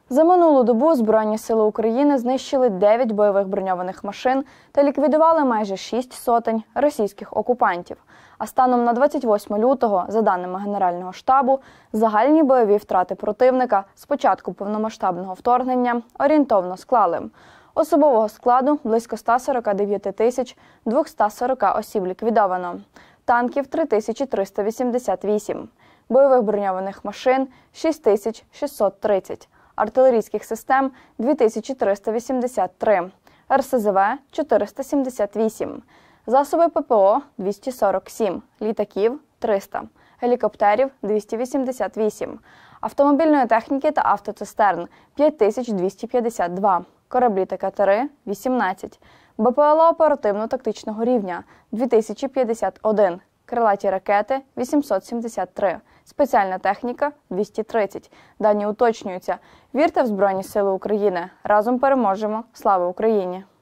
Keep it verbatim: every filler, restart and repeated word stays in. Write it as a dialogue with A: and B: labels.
A: За минулу добу Збройні сили України знищили дев'ять бойових броньованих машин та ліквідували майже шість сотень російських окупантів. А станом на двадцять восьме лютого, за даними Генерального штабу, загальні бойові втрати противника з початку повномасштабного вторгнення орієнтовно склали: особового складу – близько ста сорока дев'яти тисяч двохсот сорока осіб ліквідовано, танків – три тисячі триста вісімдесят вісім, бойових броньованих машин – шість тисяч шістсот тридцять, артилерійських систем – дві тисячі триста вісімдесят три, ер ес зе ве – чотириста сімдесят вісім, засоби пе пе о – двісті сорок сім, літаків – триста, гелікоптерів – двісті вісімдесят вісім, автомобільної техніки та автоцистерн – п'ять тисяч двісті п'ятдесят два, кораблі та катери – вісімнадцять, бе пе еле оперативно-тактичного рівня – дві тисячі п'ятдесят один, крилаті ракети – вісімсот сімдесят три, спеціальна техніка – двісті тридцять. Дані уточнюються. Вірте в Збройні сили України. Разом переможемо. Слава Україні!